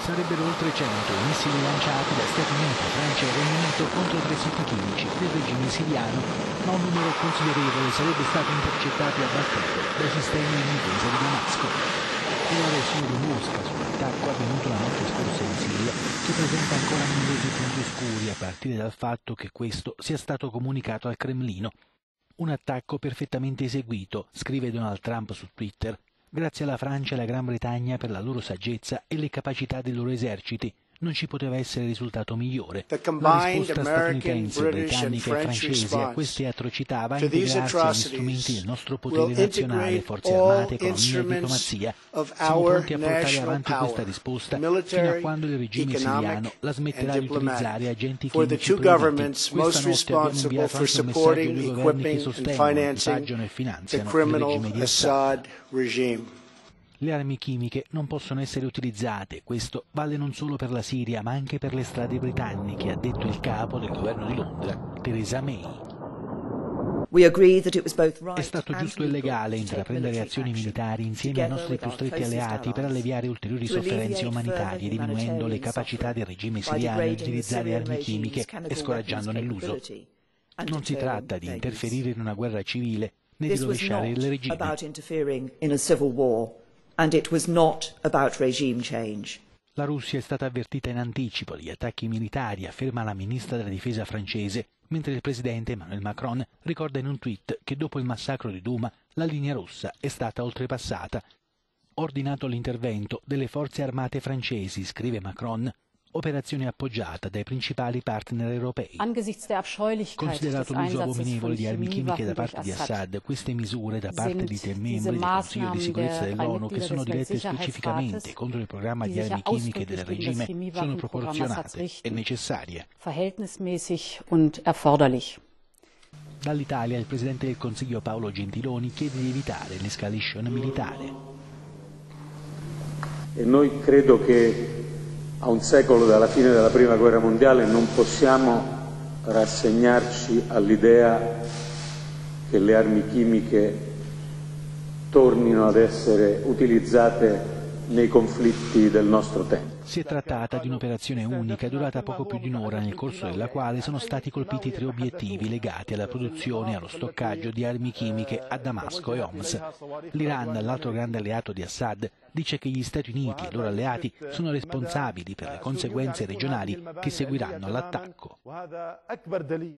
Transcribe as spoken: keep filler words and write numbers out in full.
Sarebbero oltre cento i missili lanciati da Stati Uniti, Francia e Regno Unito contro tre siti chimici del regime siriano, ma un numero considerevole sarebbe stato intercettato e abbattuto dai sistemi in difesa di Damasco. E la versione di Mosca sull'attacco avvenuto la notte scorsa in Siria che presenta ancora numerosi punti oscuri, a partire dal fatto che questo sia stato comunicato al Cremlino. Un attacco perfettamente eseguito, scrive Donald Trump su Twitter, grazie alla Francia e alla Gran Bretagna per la loro saggezza e le capacità dei loro eserciti. Non ci poteva essere risultato migliore. La risposta statunitense, britannica e francese a queste atrocità va a integrarsi agli strumenti del nostro potere nazionale, forze armate, economia e diplomazia. Siamo pronti a portare avanti questa risposta fino a quando il regime siriano la smetterà di utilizzare agenti chimici proibiti. Questa notte abbiamo inviato anche un messaggio ai due governi che sostengono, equipaggiano e finanziano il regime di Assad. Le armi chimiche non possono essere utilizzate, questo vale non solo per la Siria ma anche per le strade britanniche, ha detto il capo del governo di Londra, Theresa May. È stato giusto e legale intraprendere azioni militari insieme ai nostri più stretti alleati per alleviare ulteriori sofferenze umanitarie, diminuendo le capacità del regime siriano di utilizzare armi chimiche e scoraggiandone l'uso. Non si tratta di interferire in una guerra civile né di rovesciare il regime. And it was not about regime change. La Russia è stata avvertita in anticipo degli attacchi militari, afferma la ministra della difesa francese, mentre il presidente Emmanuel Macron ricorda in un tweet che dopo il massacro di Douma la linea rossa è stata oltrepassata. Ordinato l'intervento delle forze armate francesi, scrive Macron, operazione appoggiata dai principali partner europei. Considerato l'uso abominevole di armi chimiche da parte di Assad, queste misure da parte di tre membri del Consiglio di sicurezza dell'ONU che sono dirette specificamente contro il programma di armi chimiche del regime sono proporzionate e necessarie. Dall'Italia il Presidente del Consiglio Paolo Gentiloni chiede di evitare l'escalation militare. E noi credo che a un secolo dalla fine della Prima Guerra Mondiale non possiamo rassegnarci all'idea che le armi chimiche tornino ad essere utilizzate nei conflitti del nostro tempo. Si è trattata di un'operazione unica durata poco più di un'ora, nel corso della quale sono stati colpiti tre obiettivi legati alla produzione e allo stoccaggio di armi chimiche a Damasco e Homs. L'Iran, l'altro grande alleato di Assad, dice che gli Stati Uniti e i loro alleati sono responsabili per le conseguenze regionali che seguiranno all'attacco.